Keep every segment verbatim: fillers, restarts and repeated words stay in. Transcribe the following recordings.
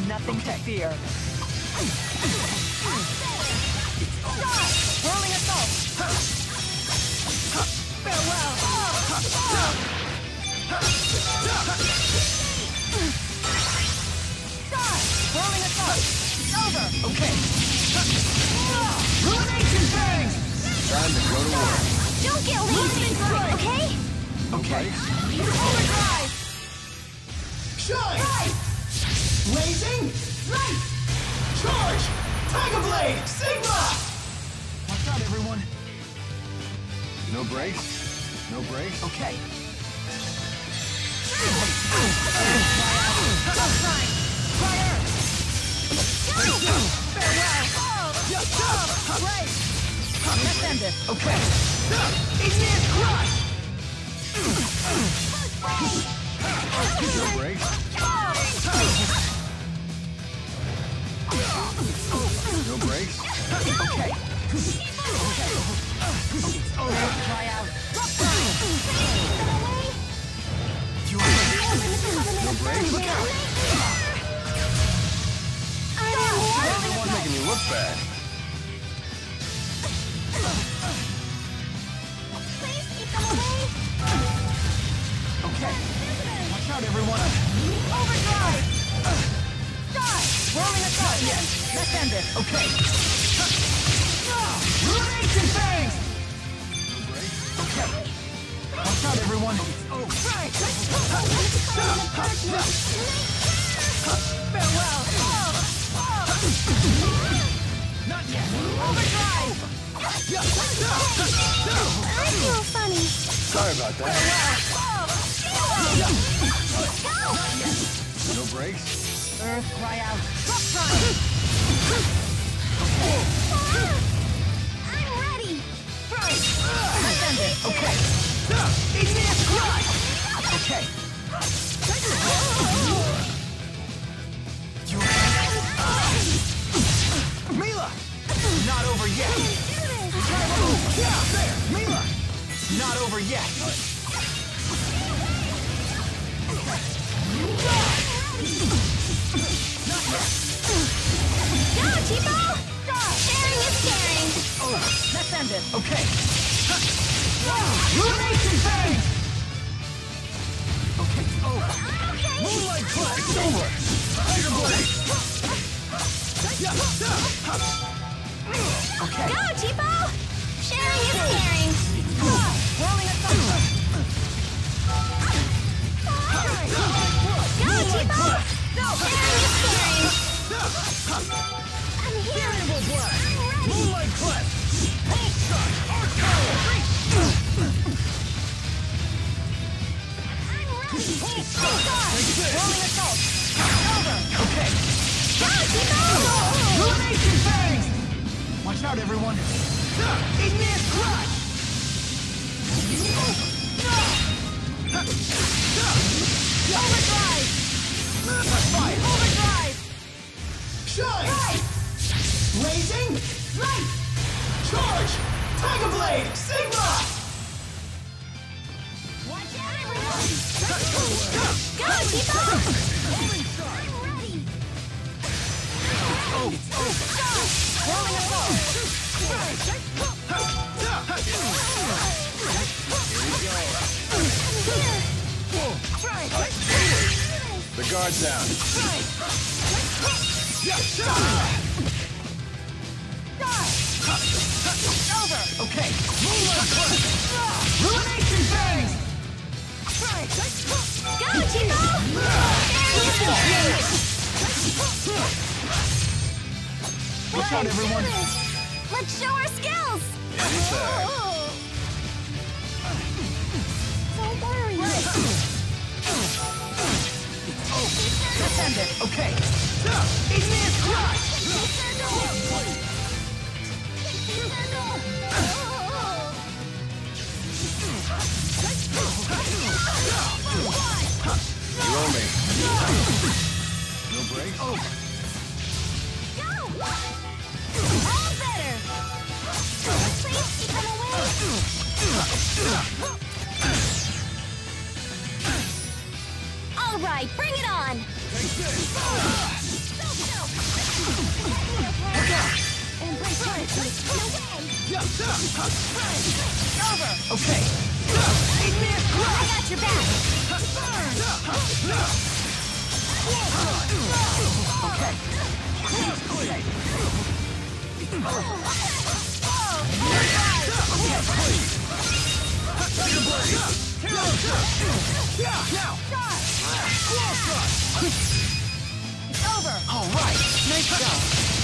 Nothing okay. to fear. Whirling assault. Farewell. Whirling assault. It's over. Okay. Ruination bangs. Time to go to work. Don't get lazy, okay? Okay. Overdrive. Shine. Right. Blazing. Right. Charge. Tiger Blade. Sigma. Watch out, everyone. No brakes? No brakes? Okay. Fire! Farewell! Right! Let's end it. Okay. Igneous crush! No brakes? No brakes? Okay. Okay. Try out. You are No brakes? Look out! Everyone's making me look bad. Please keep them away! okay. Watch out, everyone. Overdrive! Die! Whirling assault. Yes. Let's end it. Okay. Ruination bangs! Okay. Watch out, everyone. Oh, right. Farewell. Not yet. Overdrive. I feel funny. Sorry about that. Go! No brakes? Earth, cry out. Drop time. I'm ready. Right. Let's end it. Okay. Igneous crush. Okay. You Mila! Not over yet! Yeah, there! Mila! Not over yet! Not yet! Go, Chipo! Sharing is caring. Oh, let's end it. Okay. Ruination phase! Okay, it's over. Okay. Moonlight Club! It's over! Tiger Blade! Okay. Go, Chipo! Sharing is caring. Whirling assault! Go, Chipo! Sharing is caring. I'm here. Variable Blast! I'm ready. Moonlight Clef! Pulse Shot! Art Power! I'm ready. Pulse Shot! Whirling assault! Over! Okay! Go, Chipo! Ruination Fangs! Watch out, everyone! Igneous Crush! Overdrive! Fire! Overdrive! Shine. Right! Blazing. Right! Charge. Tiger Blade. Sigma. Watch out, everyone! Go, Chipo! I'm ready. Oh! Oh! Whirling assault! The guard's down. Over! Okay! Ruination Bangs! Go, Chipo! Watch out, everyone! Let's show our skills! Anytime. Don't worry. Let's end it! Okay! Igneous Crush! You owe me. No brakes? Oh! Go! All better! Please keep them away! All right, bring it on! Take this! Over. Okay. I got your back. Okay. Over. All right. Nice job.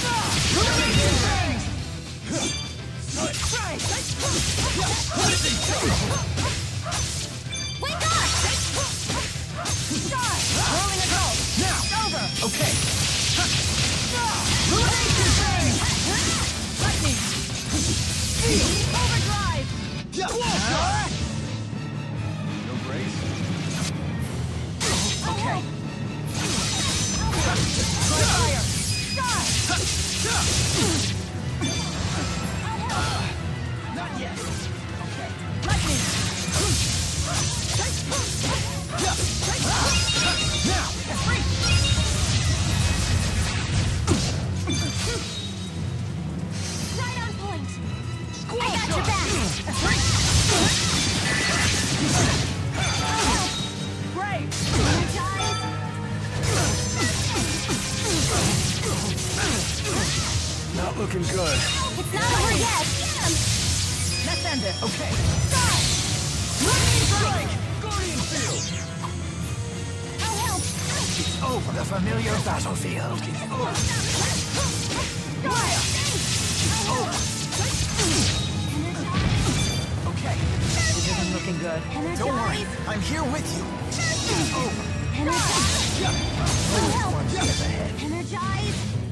Wake up! Start! Rolling a goal. Now. Over. Okay. Ruination thing. Lightning. Overdrive. No grace? Okay. Fire. Not yet. Okay. Lightning. Now. Right on point. I got your back. Great. Energize. Not looking good. It's not over yet. Let's end it. Okay. Start. Lightning strike. Guardian field. I'll help. It's over. The familiar battlefield. Fire. Okay. This isn't looking good. Energize. Don't worry. I'm here with you. It's over. Energize. I'll help. One step ahead. Energize.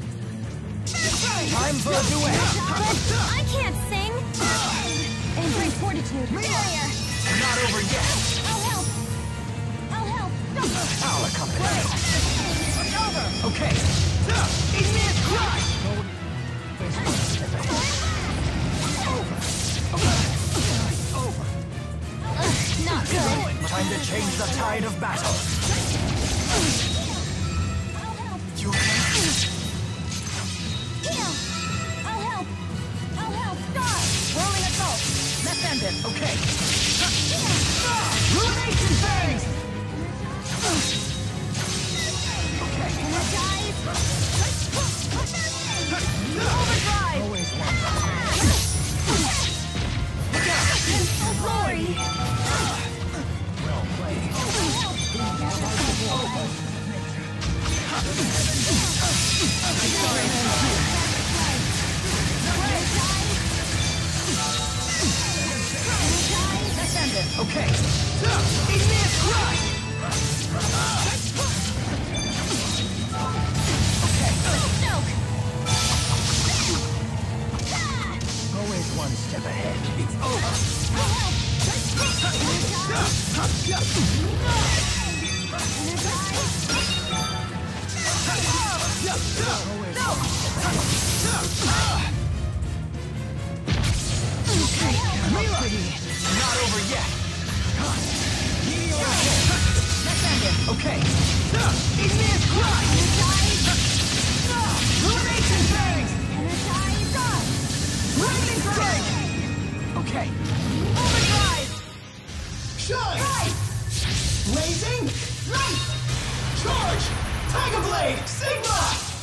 Time for a duet. But I can't sing. And great fortitude. Barrier. Not over yet. I'll help. I'll help. I'll accompany you. It's over. Okay. Ignis crush. There's one step ahead. Over. Okay. It's over. Ugh, not good. Time to change the tide of battle. I'll help. You okay? Heal. I'll help. I'll help. Start. Rolling assault. Let's end it. Okay. Ruination phase. Okay. Energize. Overdrive. Always one. I'm so sorry. Well played. Let's end it. Okay. Ignis crush. Okay. Choke. Always one step ahead. It's over. Not over yet. Let's end it. Okay. Ignis crush. Ruination phase. Lightning strike. Okay. Overdrive. Shine! Right. Blazing! Light. Charge! Tiger Blade! Sigma!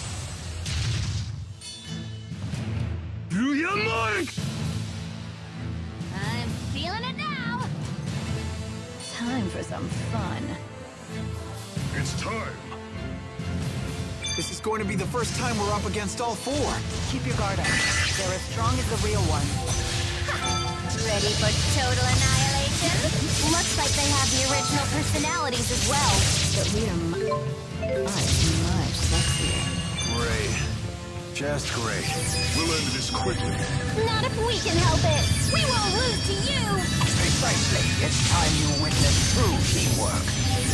I'm feeling it now. Time for some fun. It's time. This is going to be the first time we're up against all four. Keep your guard up. They're as strong as the real one. Ready for total annihilation? Looks like they have the original personalities as well. But we are mu- much, much sexier. Great. Just great. We'll end this quickly. Not if we can help it. We won't lose to you. Precisely. It's time you witness true teamwork.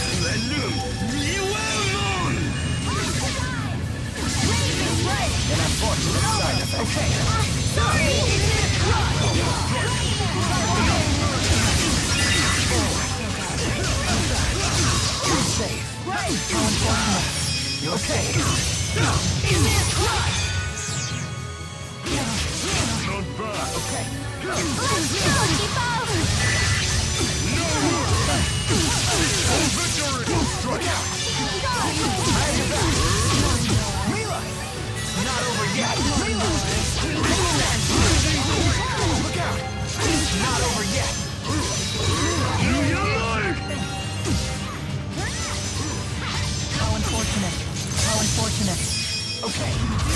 Right. An unfortunate side effect. Okay. Sorry. You're safe. Right. How unfortunate. You okay? Ignis crush. Let's go, Tipo! Victory! Struck out! Mila! Not over yet! Mila! Look out! Not over yet! How unfortunate. How unfortunate. Okay.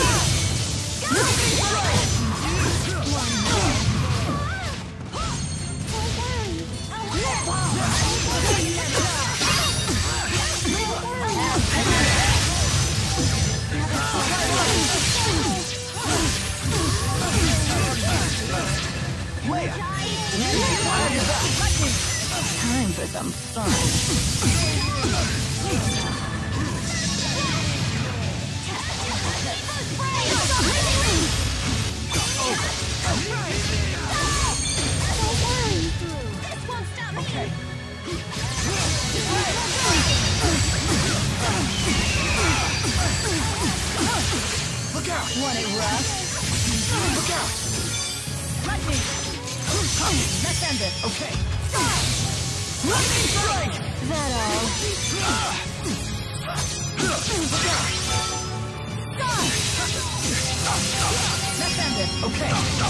Time for some fun. Okay. Look out! Want it rough? Look out! Lightning! Let's end it. Okay. Lightning strike! That all? Look out! Let's end it. Okay.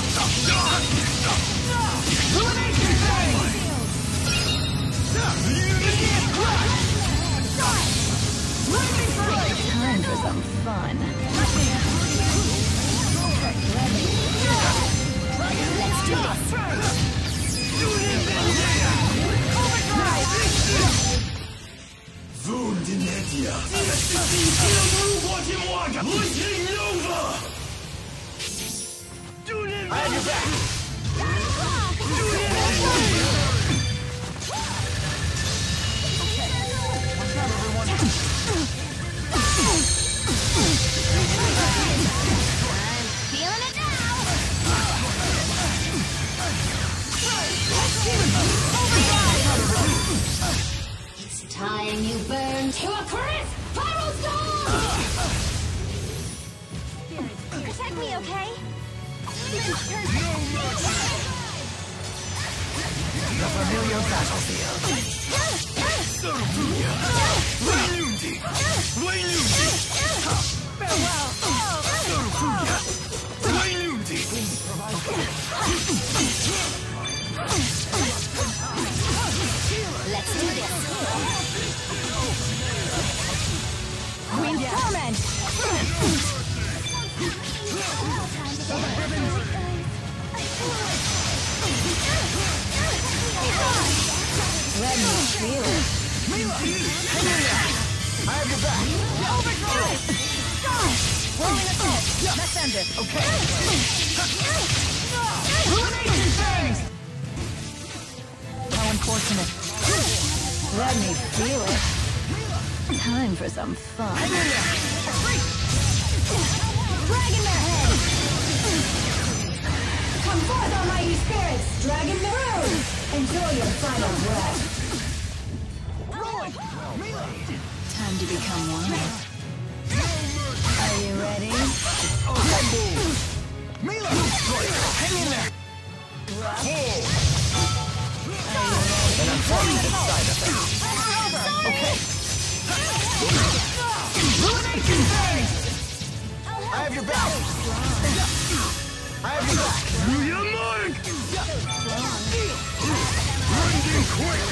Illumination phase! Lightning strike! Time for some fun. Let's do this! Vundinetia. I have your back! Watch out, everyone! I'm feeling it now! It's time you burn to a crisp! Pyro storm! Protect me, okay? The familiar battlefield. Waylundi! Waylundi! Farewell! Waylundi! Let's do this! Queen Torment! Let me feel it. Mila! Hang in there! I have your back! Overdrive! Rolling assault! Let's end it. Okay! Illumination phase! How unfortunate. Let me feel it. Time for some fun. Hang in there! Dragon Head! Come forth, almighty spirits! Dragon Maroon! Enjoy your final breath. Rolling! Mila! Time to become one. Are you ready? Okay, Boooo! Mila! Hang in there! An unfortunate side effect. Okay. Illumination phase! I have your back! I have your back! Your mark! Blinding quick!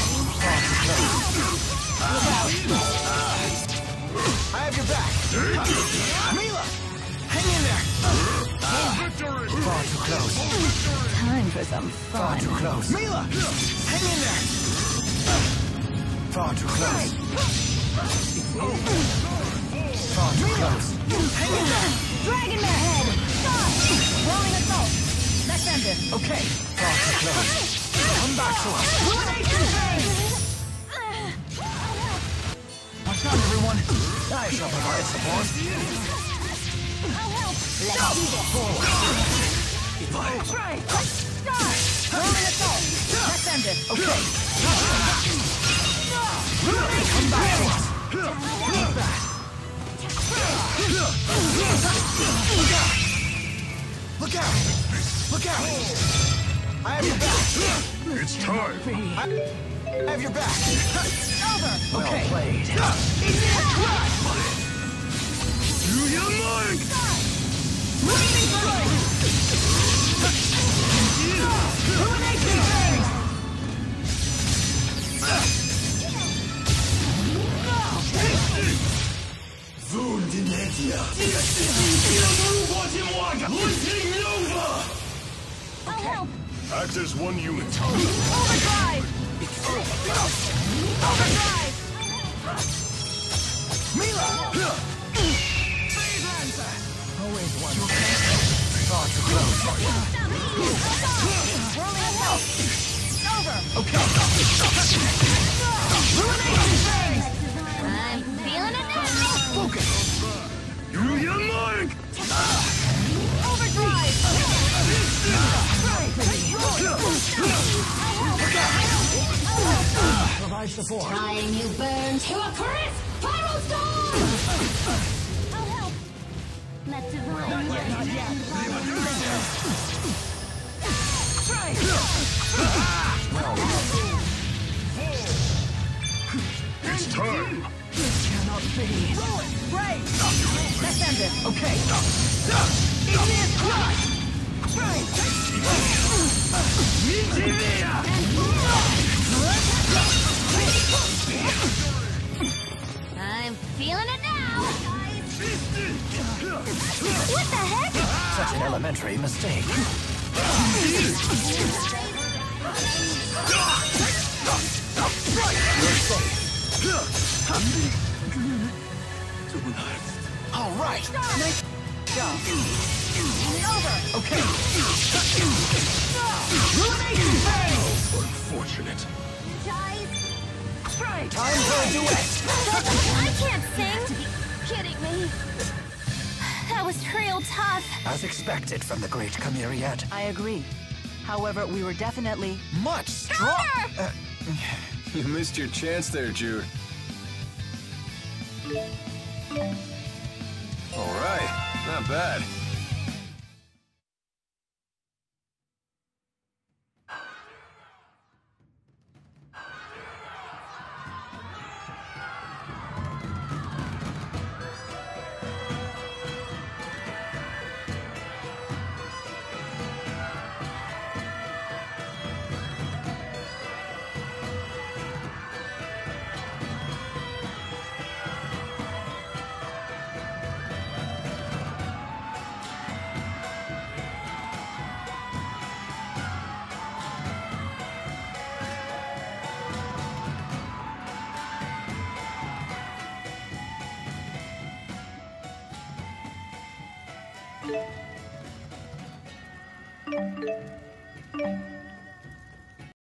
I have your back! Mila! Hang in there! Victory! Far too close. Time for some Far fun. too close. Mila! Hang in there! Far too close. It's over. Far too close. Hang in there! Dragon Head! Rolling assault! Let's end it. Okay. Far too close. Come back to us. Illumination phase! Watch out, everyone. I shall provide support. Let's do this! It's over. Right! Rolling assault! Let's end it. Okay. Come back to us. Take that. Look out! Look out! Look out! I have your back. It's time. I have your back. Over. Well Okay. played. Do your mark. Lightning strike. Illumination phase. Vundinetia. I'll help. Act as one unit. Overdrive. Overdrive. Mila! Phase answer. Always one. Far too close. Whirling help. Over. Okay. Illumination phase. I'm feeling it now. Focus. Do your mark. Overdrive. Provide support. Time you burn to a crisp spiral storm! I'll help. Let divine Not yet, not yet. It's time. Cannot be. Ruin. Break. Let's end it. Okay. Igneous crush. Strike. I'm feeling it now. What the heck? Such an elementary mistake. All right. Nice job. Over. Okay. Illumination phase. Unfortunate. Guys, Strike. Time for a duet. I can't sing. Kidding me. That was real tough. As expected from the great Chimeriad. I agree. However, we were definitely Much strong. Uh, You missed your chance there, Jude. All right, not bad. Thank you.